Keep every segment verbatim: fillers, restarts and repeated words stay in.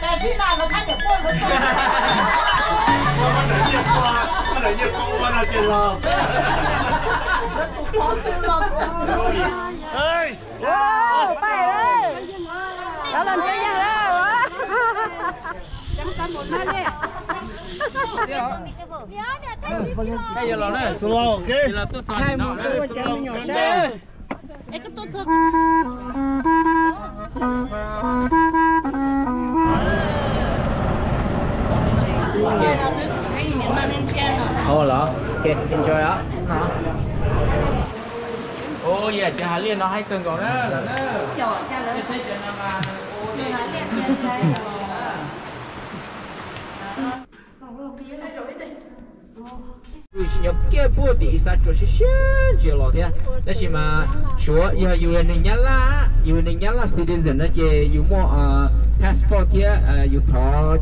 แต่ที่นานมันท่านเดี๋ยวป้วนมันป้วนมันไหนเยี่ยมกว่ามันไหนเยี่ยมกว่ามันอาจจะหลอกแล้วถูกพอตื่นหลอกเฮ้ยว้าวไปเลยแล้วเราจะยังแล้วจำกันหมดแล้วเนี่ยเดี๋ยวเดี๋ยวเดี๋ยวใกล้จะเราเนี่ยสโลว์โอเคเราต้องทำเนาะสโลว์กันเด้อไอ้ก็ต้องทำ好了 ，OK， enjoy 啊，好。哦耶，这还练到还更高呢，呢。有，加了。这谁讲的嘛？哦耶，还练练练。要给不的啥就是先就老天，但是嘛，说要有人家啦，有人家啦，citizen 那些有么啊 passport 的呃有套。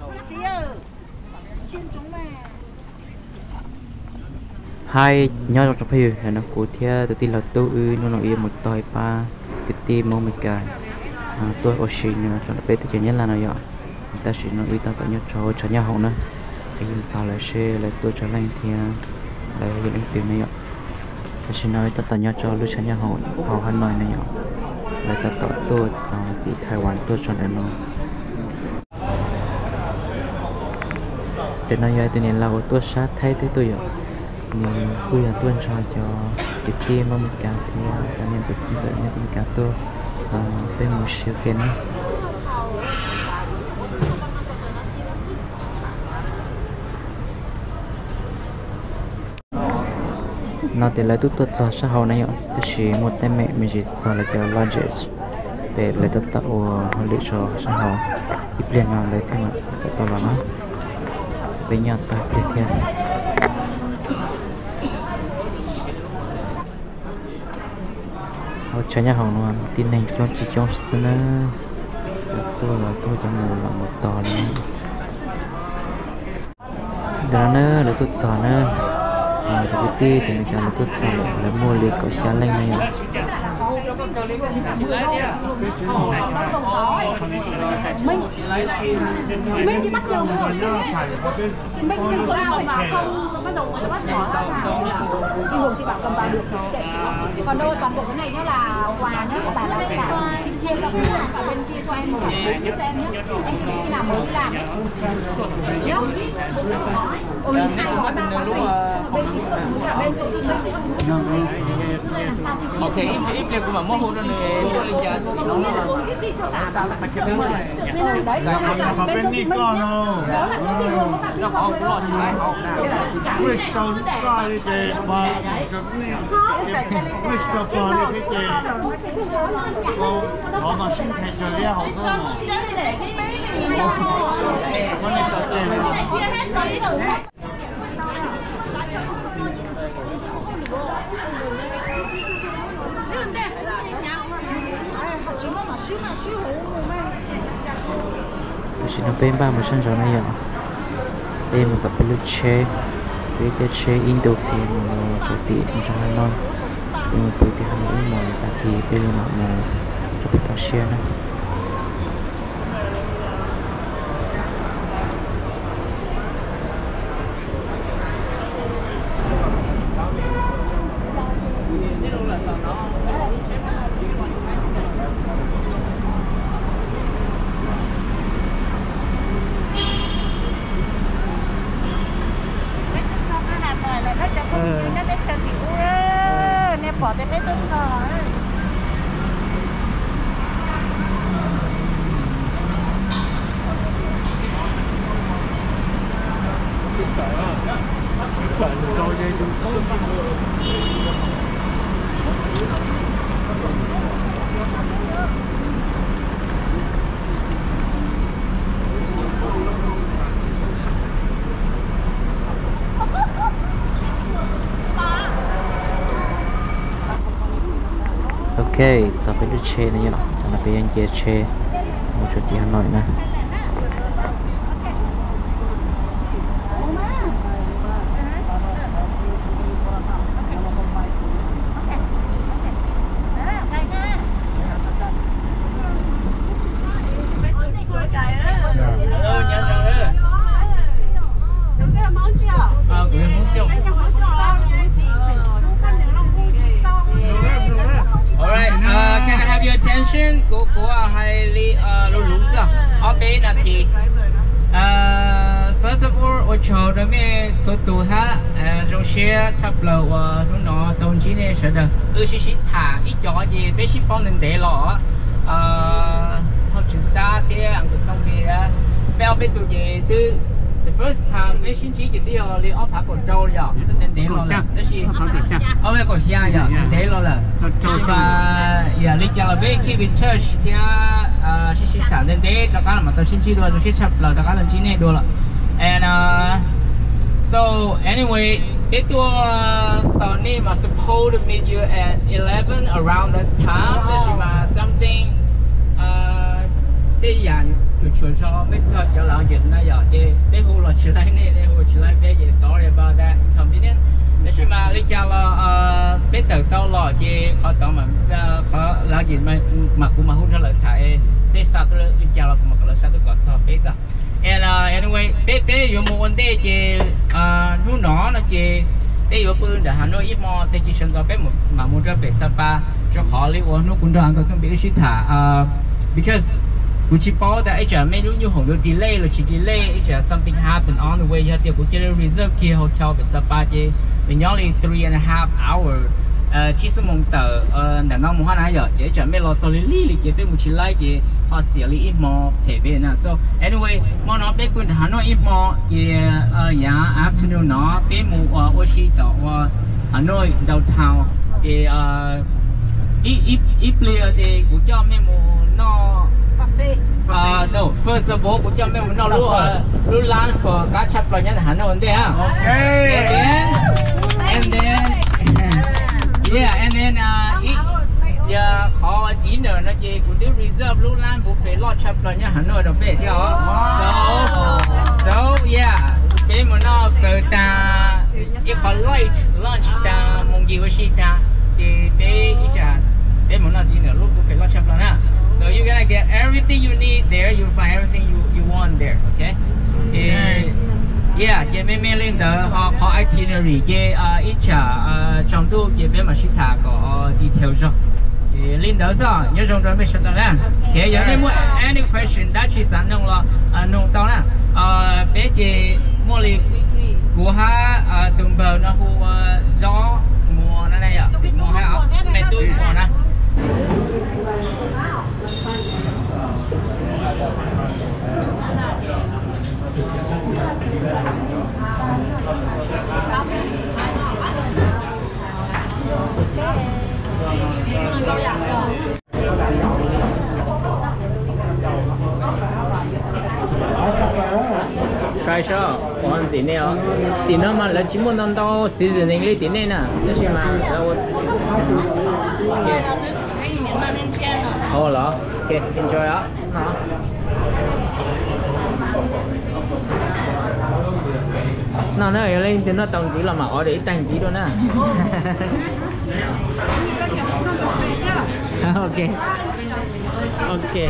hai nhau trong phiêu là nó cụ thể từ tin là tôi ư nó nói một tỏi ba cái tim mong mình cả tôi ở xin nữa cho nó bé từ chuyện nhất là nó vậy ta xin nó ư ta có nhớ cho cho nhau hồng nữa thì tao lại xe lại tôi cho lên thì lại những tiền này vậy ta xin nói ta tao nhớ cho lúc cho nhau hồng họ hắn nói này vậy lại ta tao tôi đi Thái Quan tôi cho nên nó để nói vậy tôi nên là tôi sát thay thế tôi vậy nhưng tôi là tuân cho cho cái team mà mình cả thì cho nên rất xin lỗi những cả tôi bên một sự kiện nó thì lấy tụt cho xã hội này tôi chỉ một tay mẹ mình chỉ cho là cái logic để lấy tụt tạo hợp lý cho xã hội ít liền nào lấy thêm mà tạo là nó bên nhau tại bên kia họ cho nhà hàng luôn tin này cho chị cho nữa tôi là tôi cho một là một tò nữa đó nữa là tôi chọn nữa à thì cái ti thì mình chọn là tôi chọn là mua liệt của xe lên này mình mình chỉ bắt đầu mua chị mình nhưng có nào mà không bắt đầu mới bắt nhỏ chị Hường chị bảo cầm vào được còn đâu toàn bộ cái này nhá là quà nhá các bạn làm cả chị chia ra cả bên kia cho em một cái cho em nhé em chỉ biết khi nào mới đi làm ấy nhá ôi hai gói ba gói bên kia bên chỗ chị ok ít ít của mà mua hôn này mua lên giờ nó là sao là bạch cái này đấy là bên chị mình đó là chỗ chị Hường có tặng cho họ cũng lo chị này họ Wish tao ra đi về mà chụp này Wish tao ra đi về họ mà xin thầy cho lia họ đó mà con này cho chơi mà chia hết giấy rồi tôi xin nó bên ba một sân rồi này ạ bên một tập lưu chế với cái chế Indo tiền mà nó cho tiền cho nó nói nhưng mà tôi thì không nghĩ mà ta kỳ bên mà mà cho biết tao xe này bỏ cái bếp tức rồi ok cho bên đứa chê này nhá cho nó bên kia chê một chút đi Hà Nội nè bên là thì first of all ở chỗ đó mình số tụ ha trong xe chập lầu nó nó đồng chí này sẽ được ư sĩ sĩ thả ít chỗ gì bé sĩ phong nên để lọ học trường xa thì anh cũng trong thì bé bên tụ gì từ the first time bé sĩ chỉ cái điều li ốp hạ cổ trâu rồi nên để lọ là đó là ở bên cổ xa rồi để lọ là và yeah li cho là bé khi bên church thì sĩ sĩ thả nên để cho các mà tôi xin chỉ đùa tôi xin chập lầu cho các đồng chí này đùa là and uh, so anyway it was Tony was supposed to meet you at eleven around that time this is something uh tí dàn chuột chuột cho biết cho cho lão chuyện này giờ chứ biết hồ là chỉ lấy này này hồ chỉ lấy biết gì sorry about that inconvenience this is mà lý do là biết từ đâu là chứ họ tao mà họ lão chuyện mà mà cũng mà không trả lời thầy sẽ sao tôi lý do là cũng mà là sao tôi có cho biết rồi and uh, anyway bé bé有冇vấn đề chứ lúc nó là chứ bé有bữa để Hà Nội ít mà thì chỉ xem cho bé một mà muốn cho bé Sapa cho họ lấy vốn nó cũng đang có chuẩn bị xin thả because cũng chỉ bảo là ấy mấy lúc như hồng được delay rồi chỉ delay ấy something happened on the way thì cũng chỉ reserve kia hotel bé Sapa chứ mình nhớ là three and a half hour chỉ số mong tờ để nó muốn hai giờ chứ mấy lo cho lý lý chứ bé một chỉ lấy chứ họ xử lý ít mò thể về nè so anyway mà nó bé quân Hà Nội ít mò thì yeah afternoon nó bé mua ở xí tàu Hà Nội downtown thì ít ít ít player thì cũng cho mấy mua nó Uh, no, first of all, cũng cho mấy mình nó lưu lưu lan for cá chép lại nhá Hà Nội đấy ha. Okay. And then, and then, yeah, and then uh, it, yeah, họ chỉ nợ nó chỉ cũng tiêu reserve lưu lan cũng phải lo chép lại nhá Hà Nội đâu bé theo. So, so yeah, cái mà nó phải ta, cái họ late lunch ta, mong gì vậy ta, thì để ít chả, để mà nó chỉ nợ lúc cũng phải lo chép lại nè. So you're gonna get everything you need there. You'll find everything you you want there. Okay. Yeah. Yeah. Cái bên bên lên đó họ họ itinerary cái ít chả trong đó cái bên mà ship thả có detail rồi. Cái lên đó rồi nhớ trong đó mới ship đó nè. Okay. Giờ nếu muốn any question đã chỉ sẵn nông là nông tao nè. Bé cái mua li của ha tụm bờ nó hồ gió mùa này này à. Mùa hay à? Mẹ tôi mùa nè. Try show, còn gì nữa? Thì nó mà là chỉ muốn đón đâu seasoning lấy tiền này nè, đó là mà là ồ là, ok, enjoy á, nó. Nó nó lên thì nó tổng chỉ là mà ở để tăng chỉ đó nè. Ok, ok.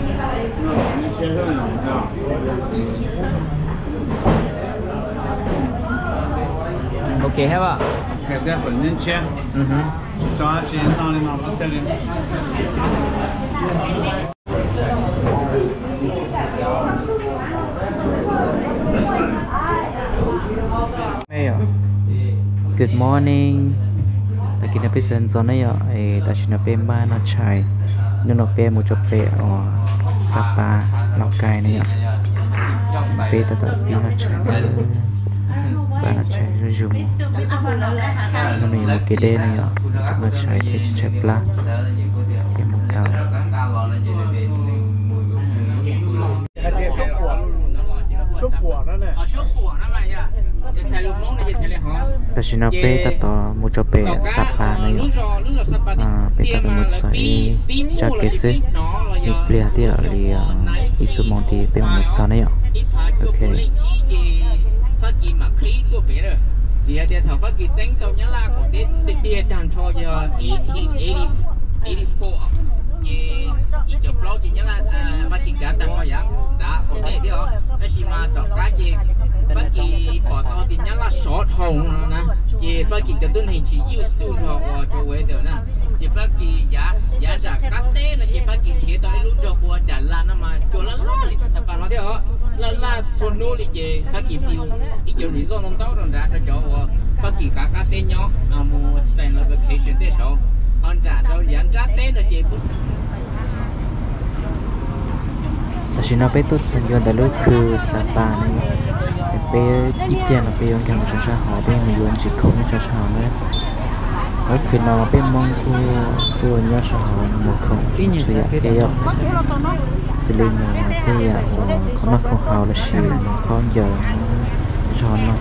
Ok, have a. Cái cái phần nhân chia. Ừ. Cho chị tao lên nó bắt tay lên. Good morning. Ta kita pesen zona ya, eh ta china pe ba na chai, no no pe mu cho pe o Sapa Lào Cai này ya. Pe ta ta pe na chai này, ba na chai rồi dùng. Nó này một cái đê này ya, na chai thì chỉ chai pla, cái một tàu. Số quả đó này. Số quả đó mà ya. Ta chỉ nói pe ta to một cho pe Sapa này à pe ta to một sợi cho cái gì đi plea thì là đi isu mong thì pe một sợi này ok thì giờ thằng phát kỳ tính tao nhớ là của tết tết tết đang cho giờ eighteen eighty-four thì ít chụp lâu thì nhớ là phát kỳ cả đang cho vậy đã ok thì đó cái gì mà đọc cái gì phát kỳ bỏ tao thì nhớ là short hồng nè thì phát kỳ cho tôi hình chỉ use to cho cho về được nè thì phát kỳ giá giá trả cắt tết là thì phát kỳ thiệt tao lúc cho qua trả là nó mà cho là lo thì phát là là số nô đi chơi các kỳ tiêu ít kiểu lý do nông tao rồi đã cho cháu các kỳ cả các tên nhỏ à mua spend a vacation để cháu anh trả cho dán trả tên rồi chơi bút แต่ฉันเอาไปตุ๊ดสัญญาณแต่ลูกคือสาปานี่ไปอีเตียนเอาไปยังแข่งกับชาหอไปมียวนจิเขาไม่ชาชาเลยแล้วคือนอไปมองตัวตัวยอชาหอหมดของสุยะเดียวสิลิมเตียเขานักของเขาละชีเขาเยอะชอนเนาะ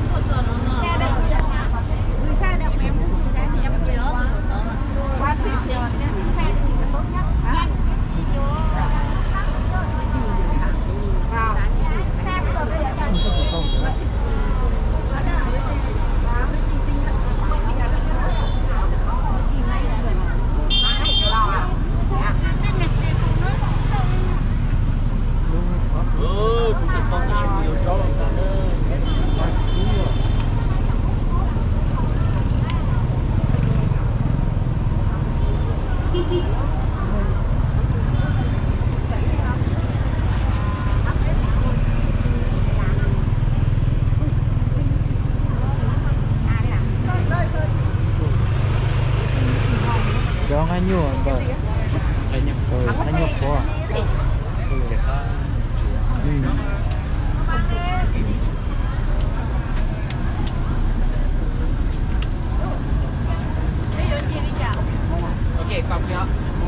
Jangan hanyut, Abang. Hanyut. Oh, hanyut kuah. Hmm. Okey, kau punya.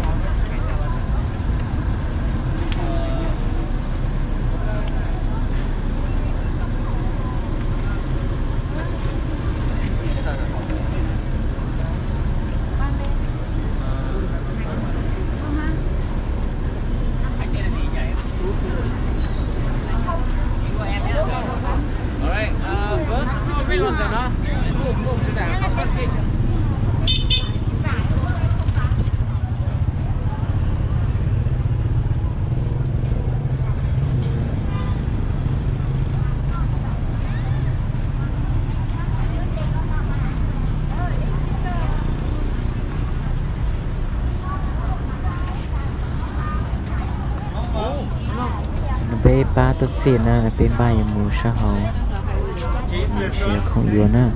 Bê ba tốt xịn á, bê ba em mua sa hậu sẽ không yuan á.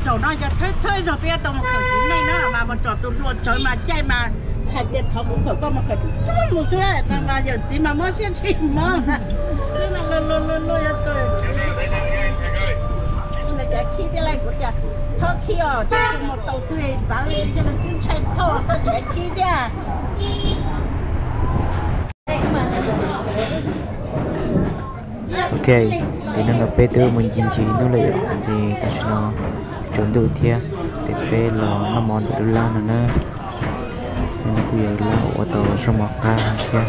trầu nó cho thế thế rồi bây giờ một khẩu chín này nữa mà một trò tụt luôn trời mà chạy mà hạt điệnเขาcũng khẩu có một khẩu chút một chút đấy mà giờ tí mà mới xin chìm mà thế là luôn luôn luôn luôn cho tôi là giờ khi thế này của giờ sau khi ở trong một tàu thuyền bán lên cho nó cứ chạy thô có giờ khi thế ok thì nó là p tư mình chín chín nó lại thì ta sẽ nó trốn đầu tiên thì p là nó món để đô la nữa nên nó bây giờ là ô tô trong một ca kia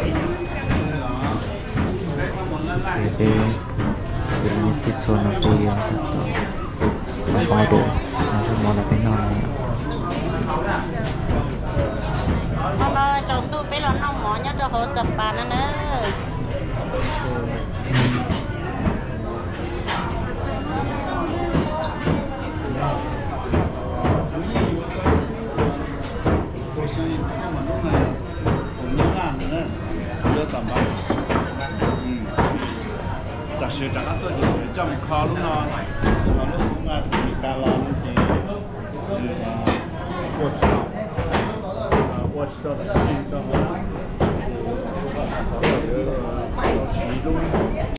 thì p thì mình sẽ số nó bây giờ nó bao được nó sẽ món là p nó này mà trong tôi biết là nó mỏ nhất là hồ sập bàn nữa sẽ trả tôi chỉ trong kho lúc nào sau lúc cũng là thì cả là thì watch out watch out thì đó là